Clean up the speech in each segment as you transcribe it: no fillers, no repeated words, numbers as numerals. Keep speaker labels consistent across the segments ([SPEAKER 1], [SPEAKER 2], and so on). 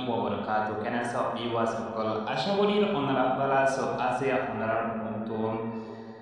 [SPEAKER 1] wabarakatuh. Kena sok biwas ukol ashabudir onara bala sok asia onara untuk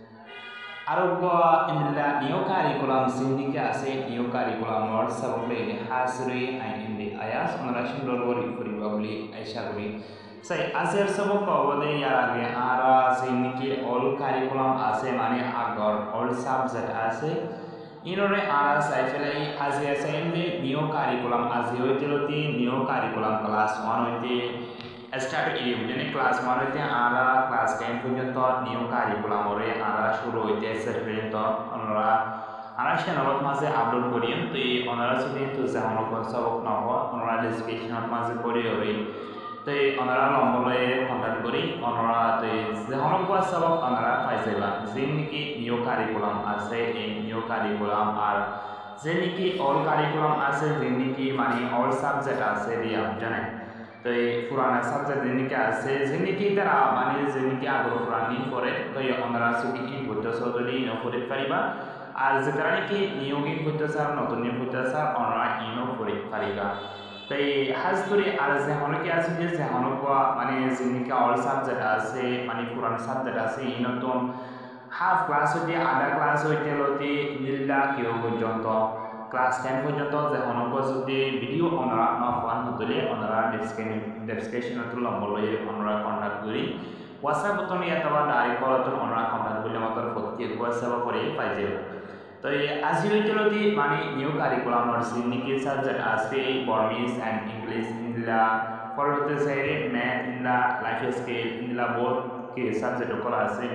[SPEAKER 1] Arugwa indila new curriculum sindike ase new curriculum or sabule hasri and indi ayas onara shindor wori furi babli aishaguri sai aser sabok kobode yarage ara sindike all curriculum ase mane agor all subject ase inore ara sai felai asia sende new curriculum ase hoiteloti new curriculum class 1 hoite start idiom jene class 1 hoite ara class 10 পর্যন্ত new curriculum ওরে ara শুরু হইতে sir পর্যন্ত আমরা ara চ্যানেলত মাঝে upload করিম তো এই অনারা যদি তো জানো সবক নব অনারা ডেসক্রিপশনত মাঝে করি ওরে তো এই অনারা নম্বরে কন্টাক্ট করি অনারা তো জানো সবক অনারা পাইছেবা যেনিকি নিউ কারিকুলাম আছে এই নিউ কারিকুলাম আর যেনিকি অল কারিকুলাম আছে যেনিকি মানে অল সাবজেক্ট আছে দিয়া জানে তো এই পুরানা সাবজেক্ট যেনিকে আছে যেনিকে তারা মানে যেনিকে আগ্রহ প্রাণী করে তো এই অনারা যদি কি করতে সদলি নকরে পারিবা আর যেটা নাকি নিয়োগিক করতে চার নতুন নিয়োগ করতে চার অনারা ইনো করে পারিবা তো এই হাজ করে আর যে অনেকে আছে যে অনেক মানে যেনিকে অল সাবজেক্ট আছে মানে পুরানা সাবজেক্ট আছে এই নতুন হাফ ক্লাস হইতে আধা ক্লাস হইতে লতে নিল্লা কেউ পর্যন্ত ক্লাস 10 পর্যন্ত যে অনেক যদি ভিডিও অনারা নফান হতলে অনারা ডেসক্রিপশনত নম্বর লয়ে অনারা কন্টাক্ট করি হোয়াটসঅ্যাপ বটনে অথবা ডাইরেক্ট কলত অনারা কন্টাক্ট করলে মাত্র প্রত্যেক হোয়াটসঅ্যাপ করে পাই যাব তো আজি হইতেলতি মানে নিউ কারিকুলাম আর সিনিকি সাবজেক্ট আছে বার্মিজ এন্ড ইংলিশ ইনলা ফরতে সাইরে ম্যাথ ইনলা লাইফ স্কিল ইনলা বোথ কি সাবজেক্ট করা আছে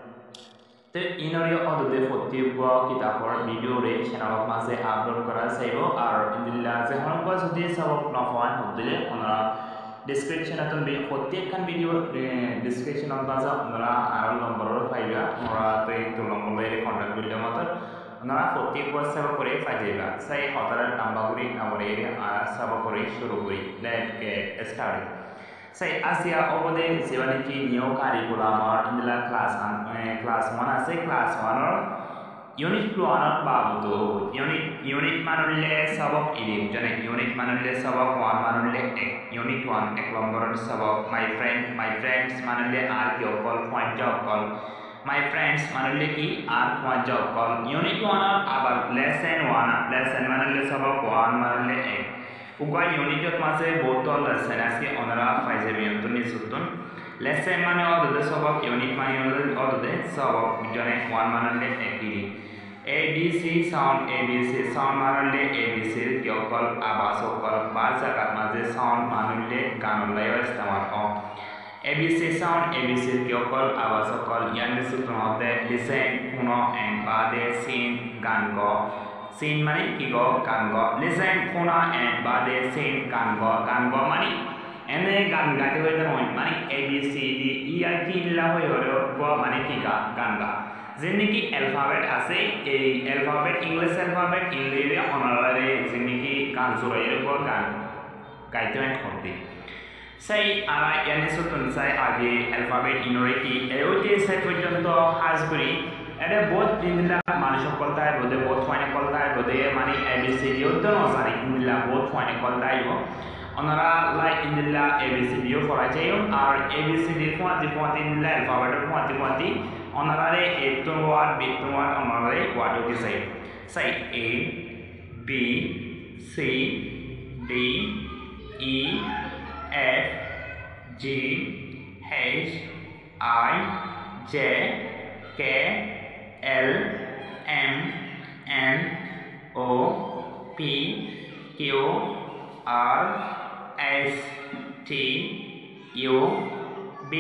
[SPEAKER 1] তো ইনরে অদতে প্রত্যেক কিতাপৰ ভিডিও রে চ্যানেলত মাঝে আপলোড করা যাইব আর ইনলা যে হনক যদি সবক নফান হদিলে ওনারা ডেসক্রিপশনত বি প্রত্যেকখান ভিডিও ডেসক্রিপশনত মাঝে ওনারা আর নম্বৰৰ পাইবা ওনারা তো এই নম্বরে কন্টাক্ট করলে মাত্র ওনারা প্রত্যেক হোয়াটসঅ্যাপ করে পাই যাইবা সাই হতার নাম্বার করে নাম্বারে আর সব করে শুরু করি let get started say asia obode sevaniki new curriculum or indila class 1 ase class 1 or unit 2 or babuto unit manulle sabak idim jane unit manulle sabak 1 manulle ek unit 1 ek number sabak my friends manulle r ki okol point job call my friends manulle ki r point job call unit 1 or abar lesson 1 manulle sabak 1 manulle ek উগাই ইউনিটত মাঝে বহুত lesson আছে ওনারা পাইছে বিয়ন্তনি সুতন lesson মানে অদতে সবক unit মানে অদতে সবক জনে 1 মানে একই এ বি সি সাউন্ড মানে এ বি সি কিয়কল আবাস কল বার জায়গা মাঝে সাউন্ড মানে গানলাই ইস্তেমাল ও A B C sound A B C কিয়কল আবাস কল ইয়ানি সুতন হতে লিসেন শুনো এন্ড বাদে সিন গান গো sin mani ki go gan go listen phona and bade sin gan go mani ene gan gaite hoy ta hoy mani a b c d e i t la hoy horo go mani ki ga gan ga jenni ki alphabet ase ei alphabet english alphabet inle onare jenni ki gan surai go gan gaite hoy hote sai ara yani sutun sai age alphabet inore ki eote sai porjonto hasburi এটা বহুত in-law মানুষ কলতাই বদে বহুত fine কলতাই Bade মানে ABCD তো নজানি in-law বহুত fine কলতাই ওনারা লাই in-law ABCD পড়াই যাই আর এবিসিডি কোয়ান্টি ইনলা অ্যালফাবেট কোয়ান্টি ওনারা A to word B to word ওনারা ওয়ার্ড কি চাই চাই A B C D E F G H I J K L M N O P Q R S T U V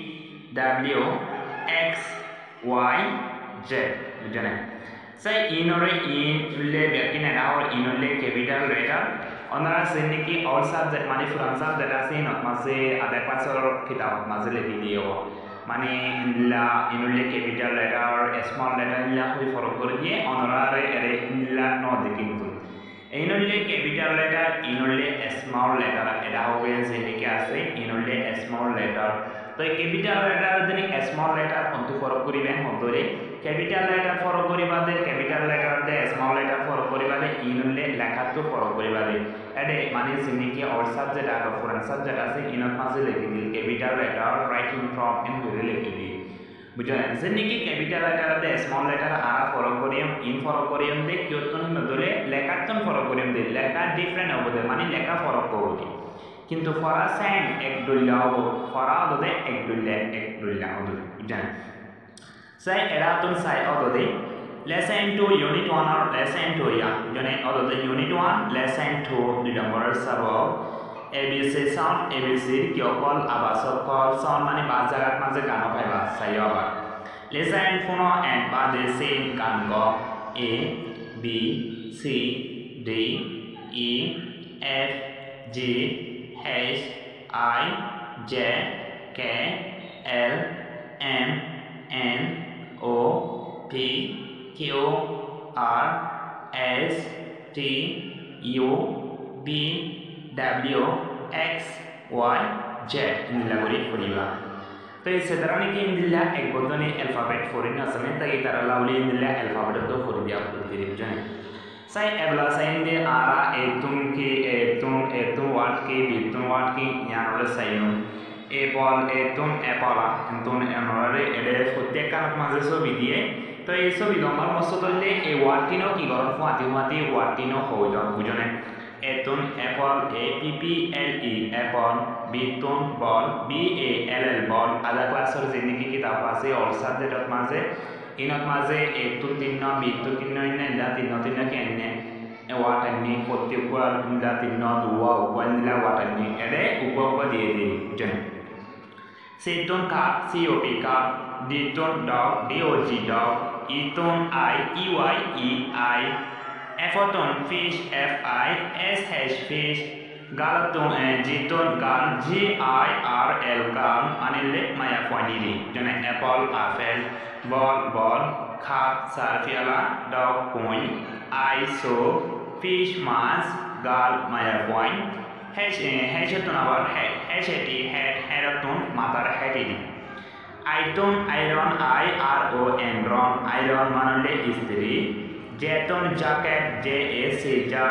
[SPEAKER 1] W X Y Z বুঝলে সেই ইনরে inlay বেকিনা আর inlay capital letter ওনারা সেনিকি all subject মানে পুরান subject আছে not মাঝে আধা ক্লাসের কিতাব মাঝে লিখি দিও মানে ইনলা ইনলে ক্যাপিটাল লেটার স্মল লেটার ইনলা হই ফরক করে দিয়ে অনারে এরে ইনলা ন কিন্তু ইনলে ক্যাপিটাল লেটার ইনলে স্মল লেটার এটা হবে যেদিকে আছে ইনলে স্মল লেটার তো ক্যাপিটাল লেটার যদি স্মল লেটার অন্তু ফরক করিবে হদরে ক্যাপিটাল লেটার ফরক করিবা দে ক্যাপিটাল লেটার দে স্মল লেটার ফরক করিবা দে ইনলে লেখাটো ফরক করিবা দে এডে মানে জিনিকি অর সাবজেক্ট আর ফরেন সাবজেক্ট আছে ইনত মাঝে লিখি দিল capital letter writing from end করে লিখি দি বুঝলেন জিনিকি ক্যাপিটাল লেটার দে স্মল লেটার আর ফরক করিম ইন ফরক করিম দে কিয়তন মদলে লেখাটন ফরক করিম দে লেখা ডিফারেন্ট হবে মানে লেখা ফরক করবে কিন্তু ফরা সাইন এক দুইলা হবো ফরা দে এক দুইলা হবে বুঝলেন সাই এরাতুন সাই অদে lesson 2 unit 1 or lesson 2 ya jone অদে unit 1 lesson 2 2 নম্বর সবক abc sound abc কিয়কল আবাসক কল sound মানে পাঁচ জায়গার মাঝে গান পাইবা সাই আবার lesson 4 and বাদে সেম গান গ a b c d e f g h I J K L M N O P Q R S T U V W X Y Z নিলাগরি পড়িবা তো এই সেদারানি কি ইন্দিলা এক বদনে অ্যালফাবেট ফরিন আসলে তাই তারা লাউলি ইন্দিলা অ্যালফাবেট তো ফরি দিয়া পড়তে বুঝেন সাই এবলা সাইন দে আরা এতুম কি এতুম ওয়ার্ড কি বিতুম ওয়ার্ড কি ইয়ানরে সাইনো এপল এতুম এপলা এতুম এনরে এডে প্রত্যেককার মাঝে ছবি দিয়ে তো এই ছবি নম্বর মস্ত ধরলে এই ওয়ার্ডটিনো কি গরম ফাতি ওয়ার্ডটিনো হইল বুঝনে এতুম apple A P P L E apple বিতুম ball B A L L ball আধা ক্লাসের জিনিকি কিতাব আছে অল সাবজেক্টের মাঝে ইনত মাঝে এতুম তিন্ন বিতুম তিন্ন ইন্না তিন্ন কে এনে ওয়াটানি প্রত্যেকবার ইন্দা তিন্ন দুয়া উপনিলা ওয়াটানি এডে উপপ দিয়ে দিই বুঝেন সেতুন কাপ সিওপি কাপ ডিতুন ডগ ডিওজি ডগ ইতুন আই ইওয়াই ই আই এফটন fish F I S H fish গালতুন জিতুন গাল জি আই আর এল গাল আনিলে মায়া পয়নিরি জনে অ্যাপল আপেল বল খাপ সারফিয়ালা ডগ পয়েন্ট আই সো fish mass gal maya point heshetun abar head hesheti hedatun matar hetidi item iron I R O N ron iron manole istri jeton jacket J A C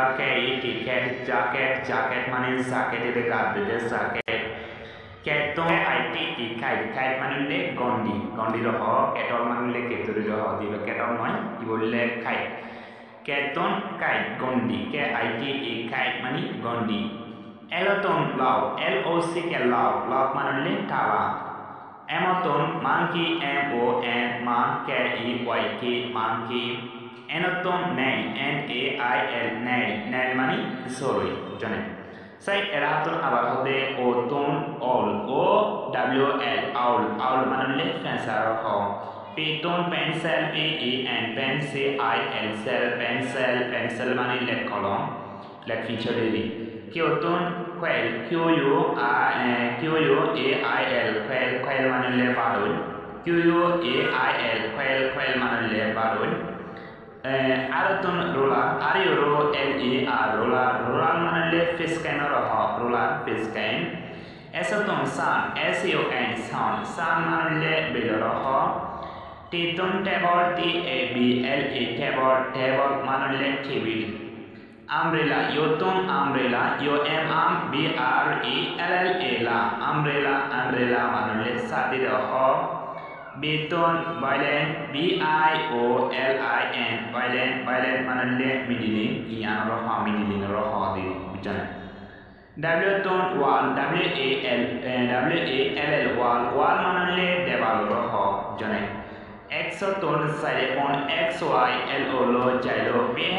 [SPEAKER 1] jacket mane jacket de gadde jacket keton IT kite manole gondi roho ketol manole keturi roho dibe ketol noy ki bolle kite keton kite gondi k I T E kite mani gondi eloton law L O C K law manole tala emoton monkey M O N man K E Y K monkey enoton nail N A I L nail mani sorry jane sai eraton abar hode oton all O W L owl manole fencer ho Piton pencil P E N pencil I L pencil মানে লেট কলম লেট ফিচার দিবি কিউটন quail Q U A I L quail মানে লে বাদুল Q U A I L quail মানে লে বাদুল আরতন রোলার আর ইউ রো L E R রোলার মানে লে ফিশ ক্যান রহ রোলার ফিশ ক্যান এসতন sun S U N sun মানে লে বেল রহ Titon table T A B L E table manule table umbrella yoton umbrella U M B R E L L A la umbrella manule sadi roho beton violin B I O L I N violin manule middling iyan roho middling roho di bujana W ton wall W A L wall manule debal roho jane Exoton xylophone XY LO lo jailo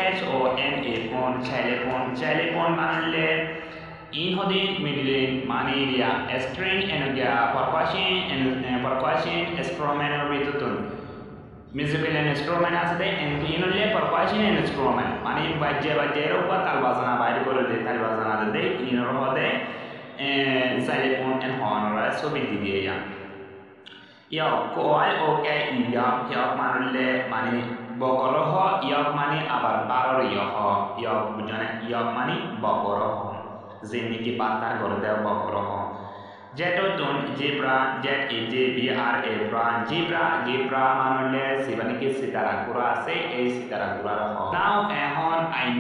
[SPEAKER 1] xylophone manle inhodin midlin maniria string energia percussion instrument bitutun musical instrument asate inole percussion instrument mani bajjero pa tal bazana bayre kore de tal bazana de inor hode xylophone and horn ra so bidiye ya yok yok manule mani bokoroho yok mani abar baror yok bujane yok mani bokoroho ziniki batar gorde bokoroho Jetotun zebra jet e j b r a bra zebra manole sibaniki sitaragura se a sitaragura ho. Now ehon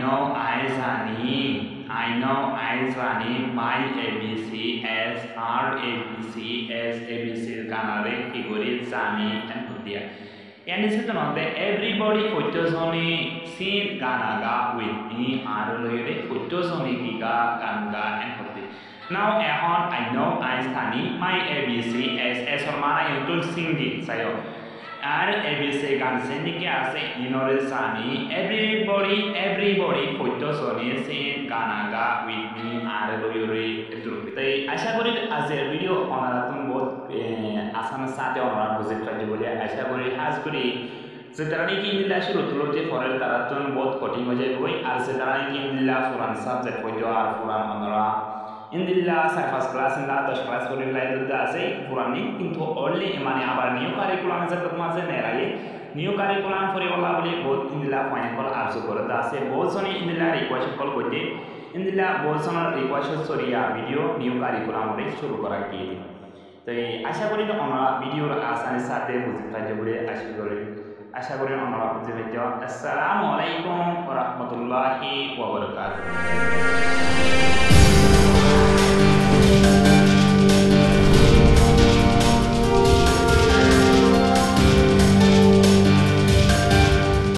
[SPEAKER 1] I know I zani my abc as r abc as abc ganare kigori zani and hudia. And this is the everybody photosoni seen ganaga with me arulere photosoni giga ganga and hudia. Now I know I study my ABC as Ormana YouTube singing sayo. And ABC gan singing as Sani everybody photos on saying Ganaga with me and Lori Drupi. Asha kori as a video on a both Asana Sate or Visit Rajulia, Asha kori has kori sekarang ini inilah syurutul je foreign taratun both cutting aja gue, ar sekarang ini inilah furan subject fojo ar furan onora. Indilla surface class in the class for like the say Purani into only money about new curriculum as a new curriculum for your lovely both in the final also for the say both on in the request call good day in the both on request story video new curriculum race to Kuraki. The Ashagori on video as an Saturday music Tajabure Ashagori on our video. Assalamu alaikum wa rahmatullahi wa barakatuh.